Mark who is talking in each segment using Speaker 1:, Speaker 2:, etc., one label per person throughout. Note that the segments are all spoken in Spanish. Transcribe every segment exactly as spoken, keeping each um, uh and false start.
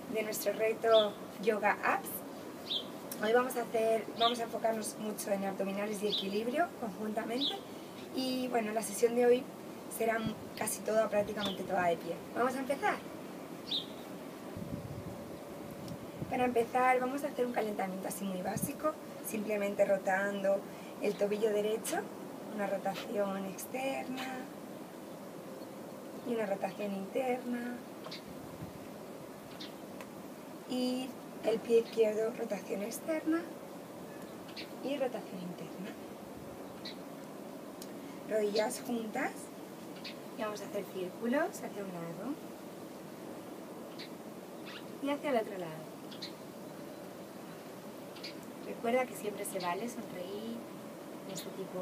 Speaker 1: de nuestro reto Yoga Abs. Hoy vamos a hacer, vamos a enfocarnos mucho en abdominales y equilibrio conjuntamente. Y bueno, la sesión de hoy será casi toda, prácticamente toda de pie. Vamos a empezar. Para empezar vamos a hacer un calentamiento así muy básico, simplemente rotando el tobillo derecho, una rotación externa y una rotación interna, y el pie izquierdo, rotación externa y rotación interna. Rodillas juntas y vamos a hacer círculos hacia un lado y hacia el otro lado. Recuerda que siempre se vale sonreír en este tipo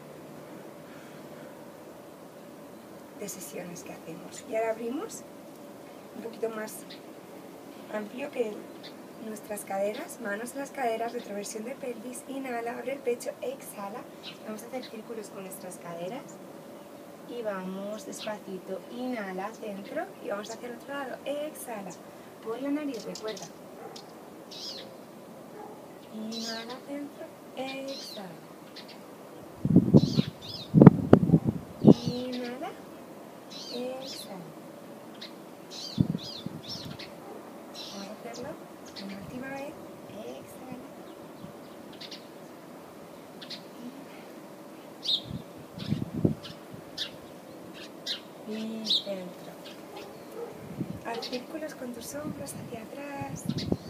Speaker 1: de sesiones que hacemos. Y ahora abrimos un poquito más amplio que nuestras caderas, manos en las caderas, retroversión de pelvis, inhala, abre el pecho, exhala. Vamos a hacer círculos con nuestras caderas y vamos despacito, inhala, centro y vamos hacia el otro lado, exhala, por la nariz, recuerda. Inhala, centro, exhala. Inhala, exhala. Vamos a hacerlo una última vez, exhala. Y centro. Haz círculos con tus hombros hacia atrás.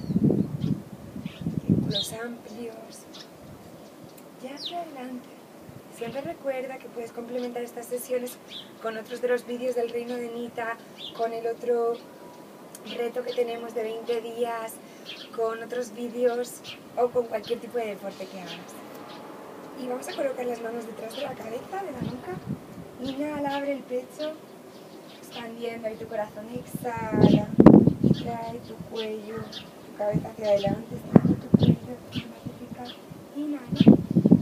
Speaker 1: Círculos amplios y hacia adelante. Siempre recuerda que puedes complementar estas sesiones con otros de los vídeos del Reino de Nita, con el otro reto que tenemos de veinte días, con otros vídeos o con cualquier tipo de deporte que hagas. Y vamos a colocar las manos detrás de la cabeza, de la nuca. Inhala, abre el pecho, expandiendo ahí tu corazón, exhala, trae tu cuello, tu cabeza hacia adelante, extiende tu cuello, magnifica. Inhala,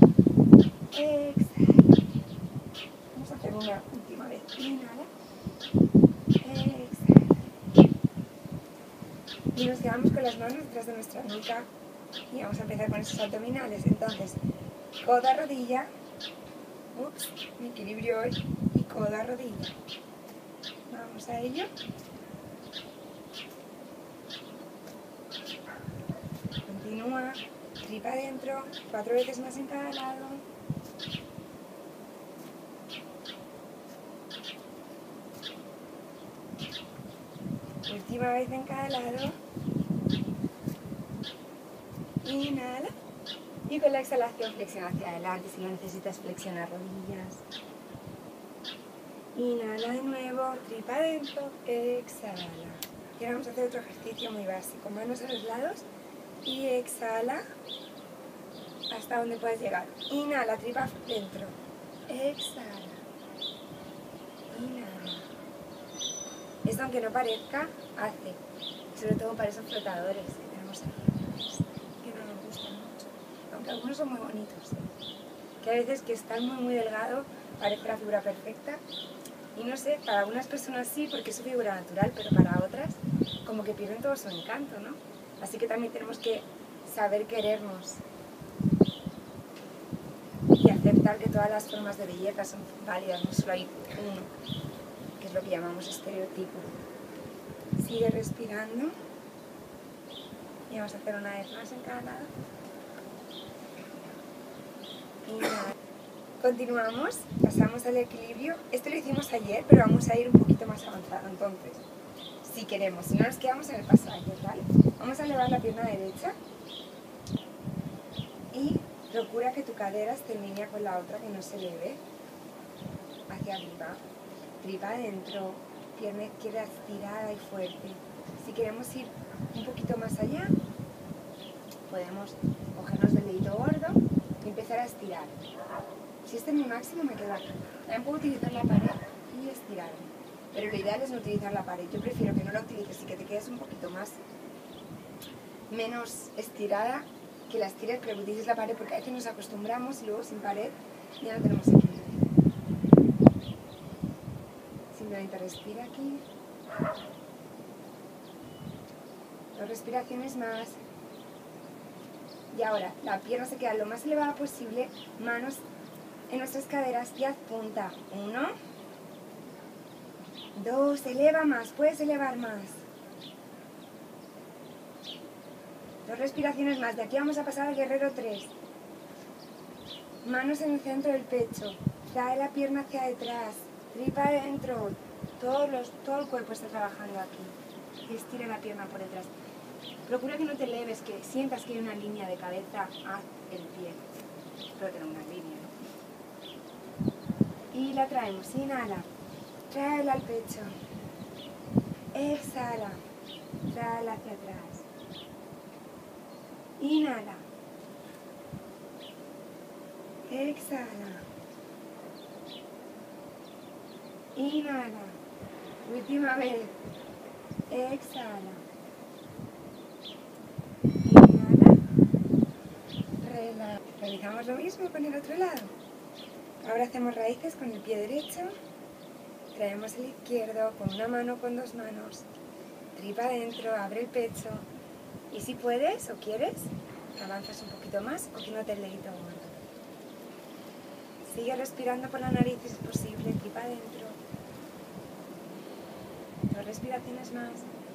Speaker 1: exhala. Vamos a hacer una última vez. Inhala, exhala. Y nos quedamos con las manos detrás de nuestra nuca y vamos a empezar con esos abdominales. Entonces, coda, rodilla, ups, mi equilibrio hoy, y coda, rodilla. Vamos a ello. Continúa, tripa adentro, cuatro veces más en cada lado. Última vez en cada lado. Inhala. Y con la exhalación flexiona hacia adelante si no necesitas flexionar rodillas. Inhala de nuevo, tripa adentro, exhala. Y ahora vamos a hacer otro ejercicio muy básico. Manos a los lados y exhala hasta donde puedes llegar. Inhala, tripa dentro, exhala. Inhala. Esto, aunque no parezca, hace. Sobre todo para esos flotadores que tenemos aquí, que no nos gustan mucho. Aunque algunos son muy bonitos. Que a veces que están muy muy delgado, parece la figura perfecta. Y no sé, para algunas personas sí, porque es su figura natural, pero para otras, como que pierden todo su encanto, ¿no? Así que también tenemos que saber querernos y aceptar que todas las formas de belleza son válidas, no solo hay uno, que es lo que llamamos estereotipo. Sigue respirando y vamos a hacer una vez más en cada lado. Inhala. Continuamos, pasamos al equilibrio. Esto lo hicimos ayer, pero vamos a ir un poquito más avanzado. Entonces, si queremos, si no nos quedamos en el paso ayer, ¿vale? Vamos a elevar la pierna derecha y procura que tu cadera esté en línea con la otra, que no se eleve hacia arriba. Tripa adentro, pierna izquierda estirada y fuerte. Si queremos ir un poquito más allá, podemos cogernos del dedito gordo y empezar a estirar. Si este es mi máximo, me quedo aquí. También puedo utilizar la pared y estirarme, pero lo ideal es no utilizar la pared. Yo prefiero que no la utilices y que te quedes un poquito más, menos estirada, que la estires, pero que utilices la pared, porque a veces nos acostumbramos y luego sin pared ya no tenemos equilibrio. Simplemente respira aquí. Dos respiraciones más. Y ahora, la pierna se queda lo más elevada posible, manos en nuestras caderas y haz punta. Uno. Dos, eleva más, puedes elevar más. Dos respiraciones más. De aquí vamos a pasar al guerrero tres. Manos en el centro del pecho. Trae la pierna hacia detrás. Tripa adentro. Todos los, todo el cuerpo está trabajando aquí. Y estira la pierna por detrás. Procura que no te eleves, que sientas que hay una línea de cabeza hacia el pie. Espero tener una línea, ¿no? Y la traemos. Inhala. Tráela al pecho. Exhala. Tráela hacia atrás. Inhala. Exhala. Inhala. Última vez. Exhala. Inhala. Relaja. Realizamos lo mismo con el otro lado. Ahora hacemos raíces con el pie derecho. Traemos el izquierdo con una mano, con dos manos. Tripa adentro, abre el pecho. Y si puedes o quieres, avanzas un poquito más, cogiéndote el dedito gordo. Sigue respirando por la nariz si es posible, tripa adentro. Dos respiraciones más.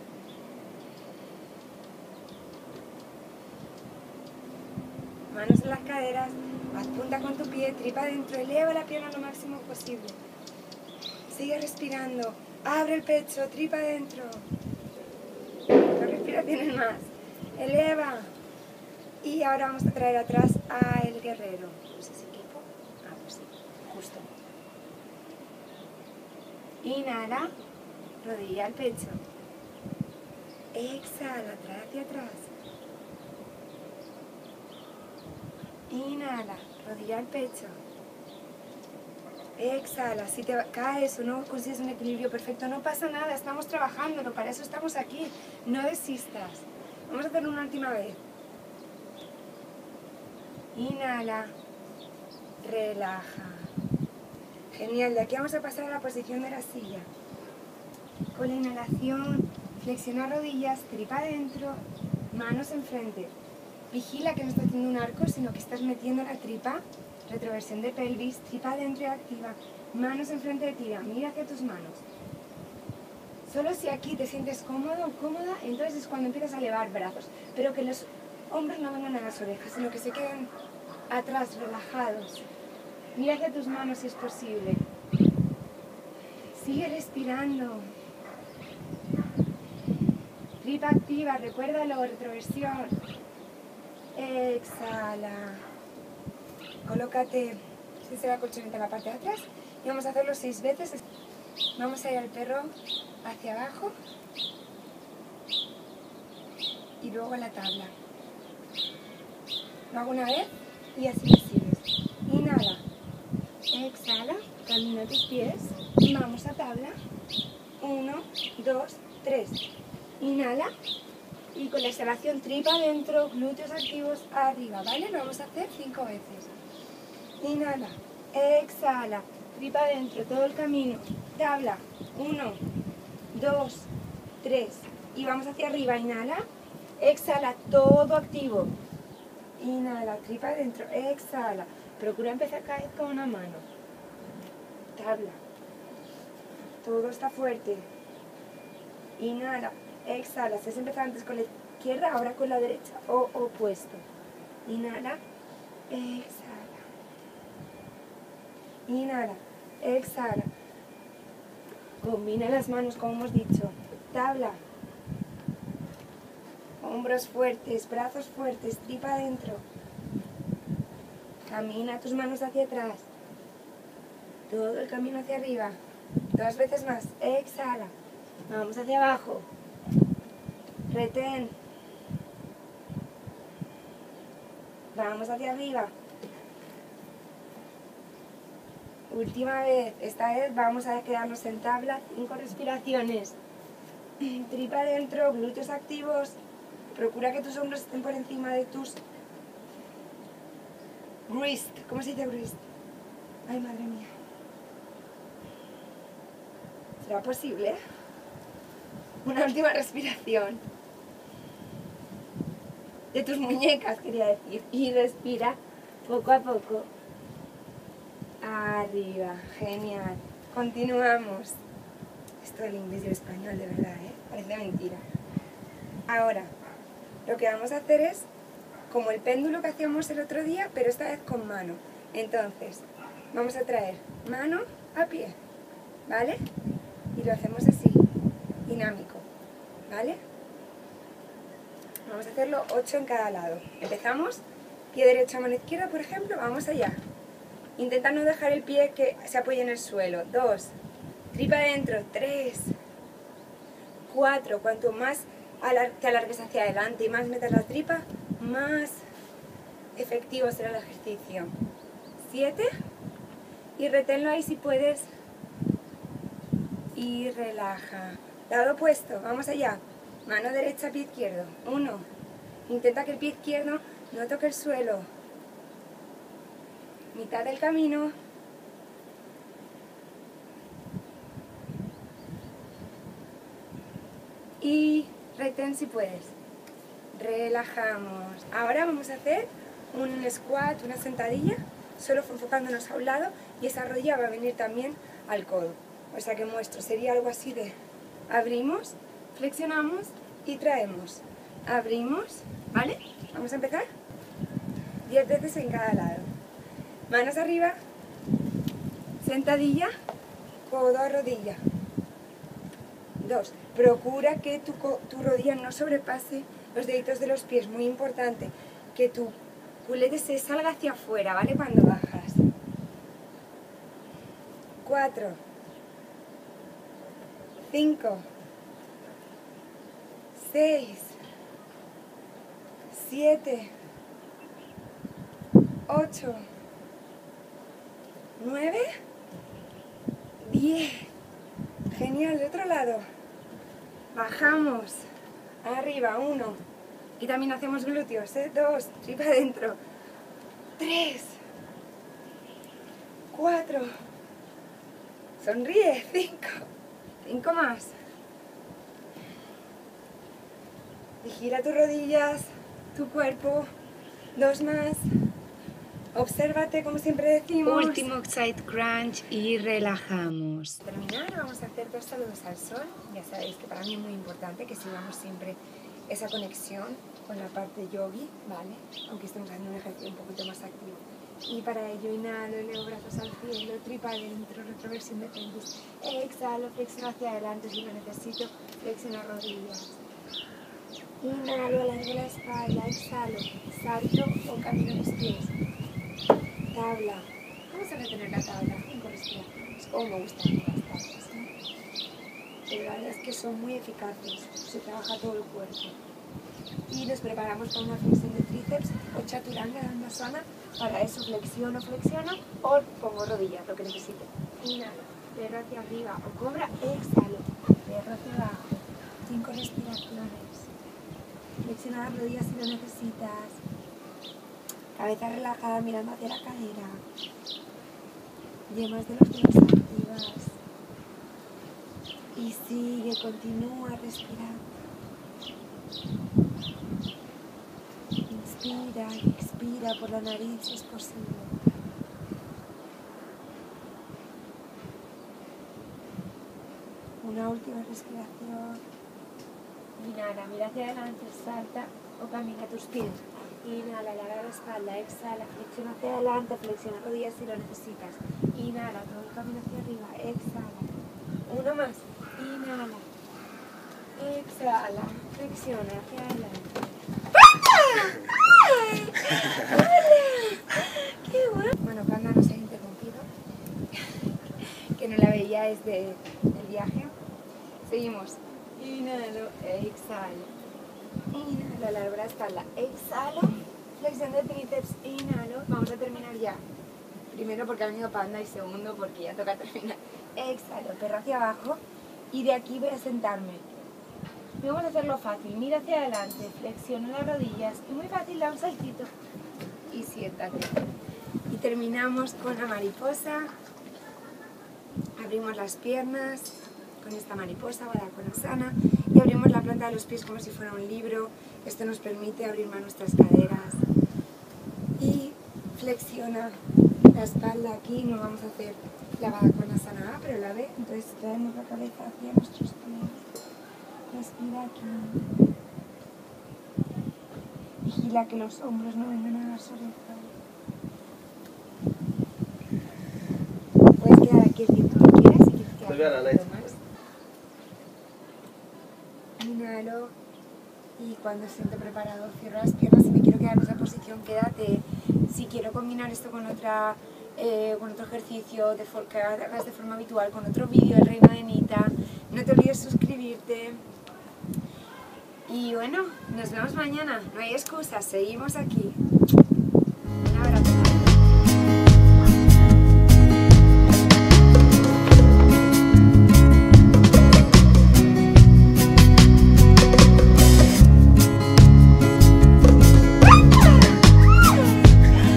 Speaker 1: Manos en las caderas, haz punta con tu pie, tripa adentro, eleva la pierna lo máximo posible. Sigue respirando, abre el pecho, tripa adentro. Dos respiraciones más. Eleva. Y ahora vamos a traer atrás a el guerrero. No sé si equipo. Ah, pues sí, justo. Inhala, rodilla al pecho. Exhala, trae hacia atrás. Inhala, rodilla al pecho. Exhala, si te caes o no consigues un equilibrio perfecto, no pasa nada, estamos trabajándolo, para eso estamos aquí. No desistas. Vamos a hacerlo una última vez. Inhala, relaja. Genial, de aquí vamos a pasar a la posición de la silla. Con la inhalación, flexiona rodillas, tripa adentro, manos enfrente. Vigila que no estás haciendo un arco, sino que estás metiendo la tripa, retroversión de pelvis, tripa adentro y activa. Manos enfrente de ti, mira hacia tus manos. Solo si aquí te sientes cómodo o cómoda, entonces es cuando empiezas a elevar brazos. Pero que los hombros no vengan a las orejas, sino que se queden atrás, relajados. Mira hacia tus manos si es posible. Sigue respirando. Tripa activa, recuérdalo, retroversión. Exhala. Colócate, si se la colchoneta en la parte de atrás. Y vamos a hacerlo seis veces. Vamos a ir al perro hacia abajo. Y luego a la tabla. Lo hago una vez y así me sigues. Inhala. Exhala. Camina tus pies. Vamos a tabla. Uno, dos, tres. Inhala. Y con la exhalación tripa adentro, glúteos activos arriba, ¿vale? Lo vamos a hacer cinco veces. Inhala. Exhala. Tripa adentro, todo el camino. Tabla. Uno, dos, tres. Y vamos hacia arriba. Inhala. Exhala. Todo activo. Inhala. Tripa adentro. Exhala. Procura empezar cada vez con una mano. Tabla. Todo está fuerte. Inhala. Exhala. Si has empezado antes con la izquierda, ahora con la derecha o opuesto. Inhala. Exhala. Inhala. Exhala. Combina las manos como hemos dicho. Tabla. Hombros fuertes, brazos fuertes, tripa adentro. Camina tus manos hacia atrás. Todo el camino hacia arriba. Dos veces más. Exhala. Vamos hacia abajo. Retén. Vamos hacia arriba. Última vez. Esta vez vamos a quedarnos en tabla. Cinco respiraciones. Tripa adentro, glúteos activos. Procura que tus hombros estén por encima de tus wrist. ¿Cómo se dice wrist? Ay, madre mía. ¿Será posible? Una última respiración. de tus muñecas, quería decir. Y respira poco a poco. Arriba, genial. Continuamos. Esto del inglés y el español, de verdad, ¿eh? Parece mentira. Ahora, lo que vamos a hacer es como el péndulo que hacíamos el otro día, pero esta vez con mano. Entonces, vamos a traer mano a pie, ¿vale? Y lo hacemos así, dinámico, ¿vale? Vamos a hacerlo ocho en cada lado. Empezamos, pie derecho a mano izquierda, por ejemplo, vamos allá. Intenta no dejar el pie que se apoye en el suelo. Dos, tripa adentro. Tres, cuatro. Cuanto más te alargues hacia adelante y más metas la tripa, más efectivo será el ejercicio. Siete, y reténlo ahí si puedes. Y relaja. Lado opuesto, vamos allá. Mano derecha, pie izquierdo. Uno. Intenta que el pie izquierdo no toque el suelo. Mitad del camino. Y retén si puedes. Relajamos. Ahora vamos a hacer un squat, una sentadilla, solo enfocándonos a un lado, y esa rodilla va a venir también al codo. O sea que muestro, sería algo así de abrimos, flexionamos y traemos. Abrimos, ¿vale? Vamos a empezar. diez veces en cada lado. Manos arriba, sentadilla, codo a rodilla. Dos. Procura que tu, tu rodilla no sobrepase los deditos de los pies, muy importante. Que tu culete se salga hacia afuera, ¿vale? Cuando bajas. Cuatro. Cinco. Seis. Siete. Ocho. Nueve. Diez. Genial, de otro lado. Bajamos. Arriba, uno. Y también hacemos glúteos, ¿eh? Dos. Tripa adentro. Tres. Cuatro. Sonríe. Cinco. Cinco más. Vigila tus rodillas, tu cuerpo. Dos más. Obsérvate, como siempre decimos.
Speaker 2: Último side crunch y relajamos.
Speaker 1: Para terminar, vamos a hacer dos saludos al sol. Ya sabéis que para mí es muy importante que sigamos siempre esa conexión con la parte yogi, ¿vale? Aunque estemos haciendo un ejercicio un poquito más activo. Y para ello inhalo, elevo brazos al cielo, tripa adentro, retroversión de pelvis. Exhalo, flexiono hacia adelante si lo necesito, flexiono rodillas. Inhalo, alargo la espalda, exhalo, salto o camino los pies. Tabla. Vamos a retener la tabla, cinco respiraciones. Como me gustan las tablas, ¿no? Pero la verdad es que son muy eficaces, se trabaja todo el cuerpo. Y nos preparamos para una flexión de tríceps o chaturanga dandasana. Para eso flexiono, flexiono o pongo rodillas, lo que necesite. Inhalo, perro hacia arriba o cobra, exhalo, perro hacia abajo. Cinco respiraciones. Flexiona las rodillas si lo necesitas. Cabeza relajada mirando hacia la cadera. Yemas de los dedos activas. Y sigue, continúa respirando. Inspira y expira por la nariz si es posible. Una última respiración. Inhala, mira hacia adelante, salta o camina tus pies. Inhala, alarga la espalda, exhala, flexiona hacia adelante, flexiona rodillas si lo necesitas. Inhala, todo el camino hacia arriba, exhala. Uno más. Inhala, exhala, flexiona hacia adelante. ¡Qué bueno! Bueno, Panda nos ha interrumpido, que no la veía desde el viaje. Seguimos. Inhalo, exhalo. Inhalo, alargo la espalda, exhalo. Flexión de tríceps, inhalo. Vamos a terminar ya. Primero porque ha venido Panda y segundo porque ya toca terminar. Exhalo, perro hacia abajo. Y de aquí voy a sentarme. Y vamos a hacerlo fácil. Mira hacia adelante, flexiono las rodillas. Y muy fácil, da un saltito. Y siéntate. Y terminamos con la mariposa. Abrimos las piernas con esta mariposa, Baddha Konasana. Y abrimos la planta de los pies como si fuera un libro. Esto nos permite abrir más nuestras caderas. Y flexiona la espalda aquí. No vamos a hacer la Baddha-Konasana, pero la ve. Entonces traemos la cabeza hacia nuestros pies. Respira aquí. Vigila que los hombros no vengan a dar sobre el cuello. Puedes quedar aquí el tiempo que quieras y quieres quedar un poquito más. Inhalo y cuando siento preparado cierro las piernas. Si me quiero quedar en esa posición, quédate. Si quiero combinar esto con, otra, eh, con otro ejercicio de que hagas de forma habitual, con otro vídeo del Reino de Nita, no te olvides suscribirte. Y bueno, nos vemos mañana. No hay excusas, seguimos aquí. Un abrazo.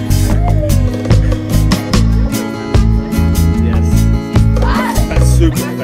Speaker 3: Yes. That's super.